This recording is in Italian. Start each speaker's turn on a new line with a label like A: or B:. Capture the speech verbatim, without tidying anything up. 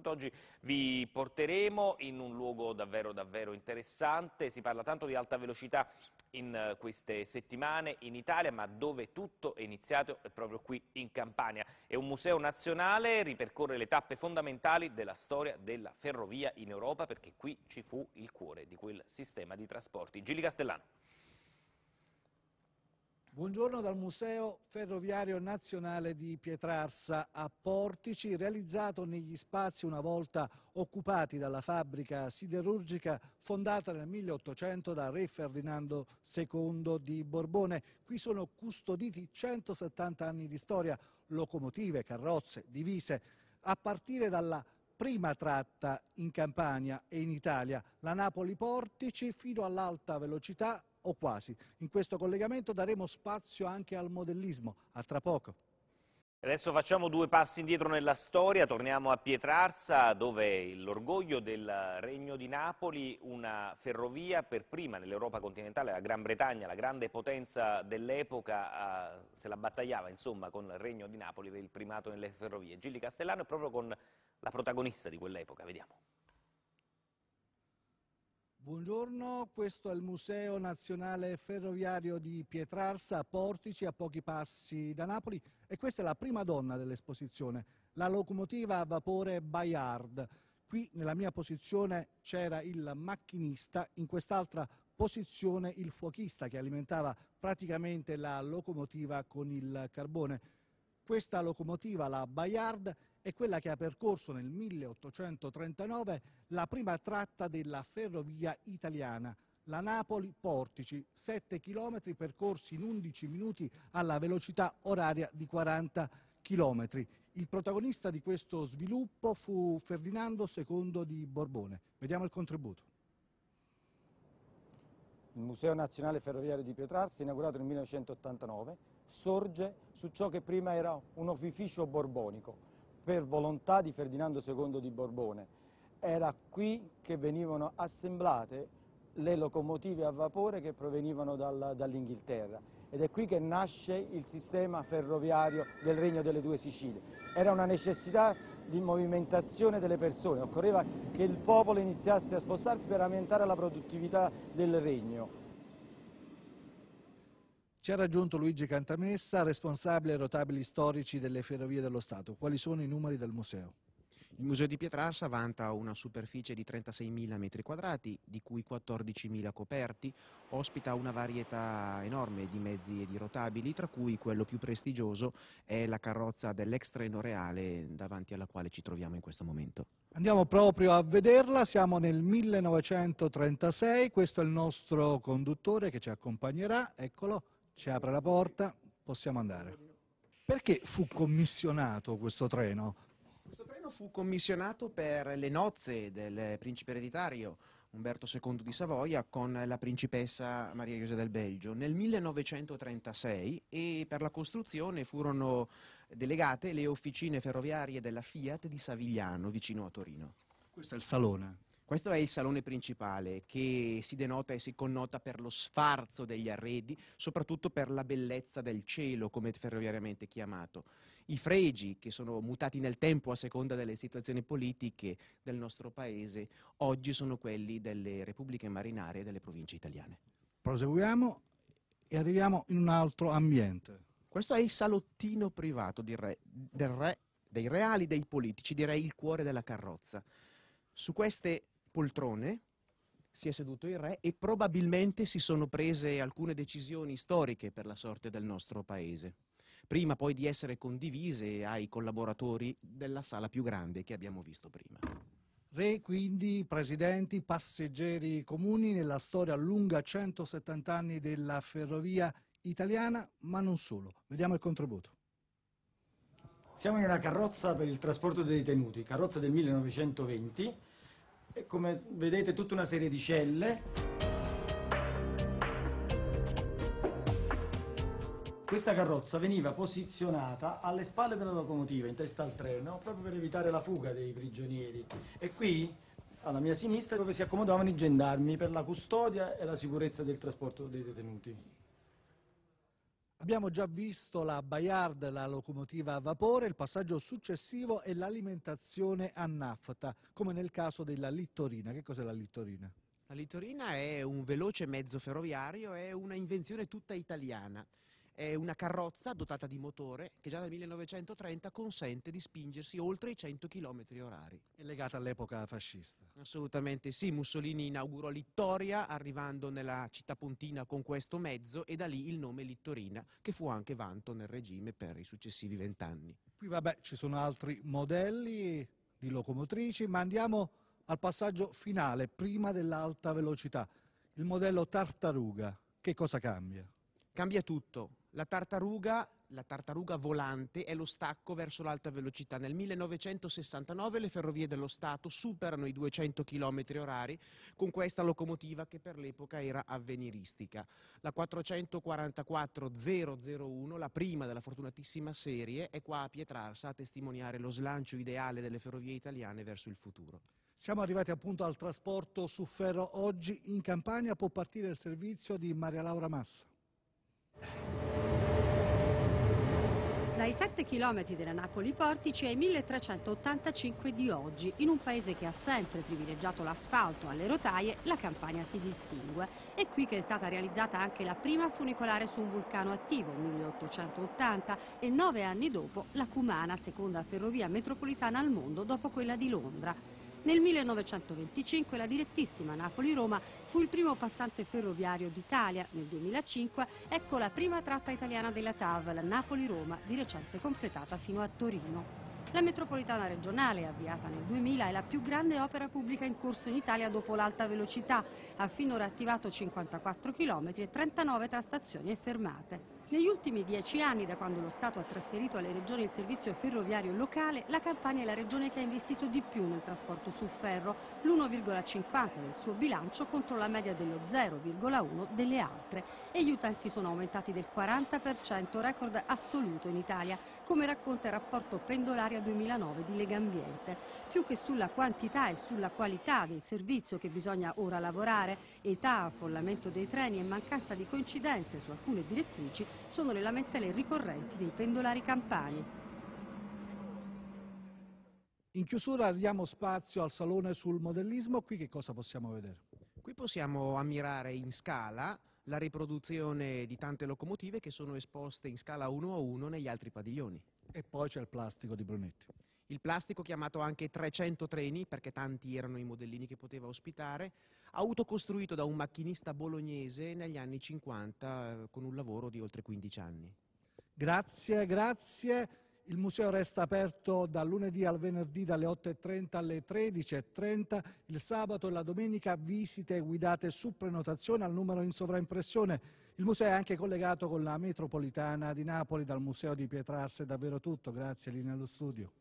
A: quest'oggi vi porteremo in un luogo davvero davvero interessante. Si parla tanto di alta velocità in queste settimane in Italia, ma dove tutto è iniziato è proprio qui in Campania. È un museo nazionale, ripercorre le tappe fondamentali della storia della ferrovia in Europa, perché qui ci fu il cuore di quel sistema di trasporti. Gilli Castellano.
B: Buongiorno dal Museo Ferroviario Nazionale di Pietrarsa a Portici, realizzato negli spazi una volta occupati dalla fabbrica siderurgica fondata nel milleottocento da Re Ferdinando secondo di Borbone. Qui sono custoditi centosettanta anni di storia, locomotive, carrozze, divise, a partire dalla prima tratta in Campania e in Italia, la Napoli-Portici, fino all'alta velocità o quasi. In questo collegamento daremo spazio anche al modellismo. A tra poco.
A: Adesso facciamo due passi indietro nella storia, torniamo a Pietrarsa, dove l'orgoglio del Regno di Napoli, una ferrovia per prima nell'Europa continentale, la Gran Bretagna, la grande potenza dell'epoca, eh, se la battagliava insomma con il Regno di Napoli per il primato nelle ferrovie. Gilli Castellano è proprio con la protagonista di quell'epoca, vediamo.
B: Buongiorno, questo è il Museo Nazionale Ferroviario di Pietrarsa a Portici, a pochi passi da Napoli, e questa è la prima donna dell'esposizione, la locomotiva a vapore Bayard. Qui nella mia posizione c'era il macchinista, in quest'altra posizione il fuochista che alimentava praticamente la locomotiva con il carbone. Questa locomotiva, la Bayard, è quella che ha percorso nel milleottocentotrentanove la prima tratta della ferrovia italiana, la Napoli-Portici, sette chilometri percorsi in undici minuti alla velocità oraria di quaranta chilometri. Il protagonista di questo sviluppo fu Ferdinando secondo di Borbone. Vediamo il contributo.
C: Il Museo Nazionale Ferroviario di Pietrarsa, inaugurato nel millenovecentottantanove, sorge su ciò che prima era un opificio borbonico, per volontà di Ferdinando secondo di Borbone. Era qui che venivano assemblate le locomotive a vapore che provenivano dal, dall'Inghilterra, ed è qui che nasce il sistema ferroviario del Regno delle Due Sicilie. Era una necessità di movimentazione delle persone, occorreva che il popolo iniziasse a spostarsi per aumentare la produttività del regno.
B: Ci ha raggiunto Luigi Cantamessa, responsabile rotabili storici delle Ferrovie dello Stato. Quali sono i numeri del museo?
D: Il Museo di Pietrarsa vanta una superficie di trentaseimila metri quadrati, di cui quattordicimila coperti, ospita una varietà enorme di mezzi e di rotabili, tra cui quello più prestigioso è la carrozza dell'ex treno reale, davanti alla quale ci troviamo in questo momento.
B: Andiamo proprio a vederla, siamo nel millenovecentotrentasei, questo è il nostro conduttore che ci accompagnerà, eccolo, ci apre la porta, possiamo andare. Perché fu commissionato questo treno?
D: Questo treno fu commissionato per le nozze del principe ereditario Umberto secondo di Savoia con la principessa Maria Giosia del Belgio nel millenovecentotrentasei, e per la costruzione furono delegate le officine ferroviarie della Fiat di Savigliano, vicino a Torino.
B: Questo è il salone.
D: Questo è il salone principale, che si denota e si connota per lo sfarzo degli arredi, soprattutto per la bellezza del cielo, come ferroviariamente chiamato. I fregi, che sono mutati nel tempo a seconda delle situazioni politiche del nostro paese, oggi sono quelli delle repubbliche marinarie e delle province italiane.
B: Proseguiamo e arriviamo in un altro ambiente.
D: Questo è il salottino privato del re, del re, dei reali, dei politici, direi il cuore della carrozza. Su queste poltrone si è seduto il re e probabilmente si sono prese alcune decisioni storiche per la sorte del nostro paese, prima poi di essere condivise ai collaboratori della sala più grande che abbiamo visto prima.
B: Re, quindi, presidenti, passeggeri comuni nella storia lunga centosettanta anni della ferrovia italiana, ma non solo. Vediamo il contributo.
C: Siamo in una carrozza per il trasporto dei detenuti, carrozza del millenovecentoventi, e come vedete tutta una serie di celle. Questa carrozza veniva posizionata alle spalle della locomotiva, in testa al treno, proprio per evitare la fuga dei prigionieri. E qui, alla mia sinistra, dove si accomodavano i gendarmi per la custodia e la sicurezza del trasporto dei detenuti.
B: Abbiamo già visto la Bayard, la locomotiva a vapore, il passaggio successivo è l'alimentazione a nafta, come nel caso della Littorina. Che cos'è la Littorina?
D: La Littorina è un veloce mezzo ferroviario, è una invenzione tutta italiana. È una carrozza dotata di motore che già dal millenovecentotrenta consente di spingersi oltre i cento chilometri orari.
B: È legata all'epoca fascista.
D: Assolutamente sì, Mussolini inaugurò Littoria arrivando nella città pontina con questo mezzo e da lì il nome Littorina, che fu anche vanto nel regime per i successivi vent'anni.
B: Qui vabbè ci sono altri modelli di locomotrici, ma andiamo al passaggio finale, prima dell'alta velocità. Il modello Tartaruga, che cosa cambia?
D: Cambia tutto. La tartaruga, la tartaruga volante è lo stacco verso l'alta velocità. Nel millenovecentosessantanove le ferrovie dello Stato superano i duecento chilometri orari con questa locomotiva che per l'epoca era avveniristica. La quattrocentoquarantaquattro zero zero uno, la prima della fortunatissima serie, è qua a Pietrarsa a testimoniare lo slancio ideale delle ferrovie italiane verso il futuro.
B: Siamo arrivati appunto al trasporto su ferro. Oggi in Campania può partire il servizio di Maria Laura Massa.
E: Dai sette chilometri della Napoli Portici ai milletrecentottantacinque di oggi, in un paese che ha sempre privilegiato l'asfalto alle rotaie, la Campania si distingue. È qui che è stata realizzata anche la prima funicolare su un vulcano attivo, milleottocentottanta, e nove anni dopo la Cumana, seconda ferrovia metropolitana al mondo dopo quella di Londra. Nel millenovecentoventicinque la direttissima Napoli-Roma fu il primo passante ferroviario d'Italia. Nel duemilacinque ecco la prima tratta italiana della T A V, la Napoli-Roma, di recente completata fino a Torino. La metropolitana regionale, avviata nel duemila, è la più grande opera pubblica in corso in Italia dopo l'alta velocità. Ha finora attivato cinquantaquattro chilometri e trentanove tra stazioni e fermate. Negli ultimi dieci anni, da quando lo Stato ha trasferito alle regioni il servizio ferroviario locale, la Campania è la regione che ha investito di più nel trasporto su ferro, l'uno virgola cinquanta del suo bilancio contro la media dello zero virgola uno delle altre. E gli utenti sono aumentati del quaranta per cento, record assoluto in Italia, come racconta il rapporto Pendolaria duemilanove di Legambiente. Più che sulla quantità e sulla qualità del servizio che bisogna ora lavorare, età, affollamento dei treni e mancanza di coincidenze su alcune direttrici, sono le lamentele ricorrenti dei pendolari campani.
B: In chiusura diamo spazio al salone sul modellismo. Qui che cosa possiamo vedere?
D: Qui possiamo ammirare in scala la riproduzione di tante locomotive che sono esposte in scala uno a uno negli altri padiglioni.
B: E poi c'è il plastico di Brunetti.
D: Il plastico, chiamato anche trecento treni, perché tanti erano i modellini che poteva ospitare, autocostruito da un macchinista bolognese negli anni cinquanta eh, con un lavoro di oltre quindici anni.
B: Grazie, grazie. Il museo resta aperto dal lunedì al venerdì dalle otto e trenta alle tredici e trenta. Il sabato e la domenica visite guidate su prenotazione al numero in sovraimpressione. Il museo è anche collegato con la metropolitana di Napoli. Dal museo di Pietrarsa è davvero tutto. Grazie, linea allo studio.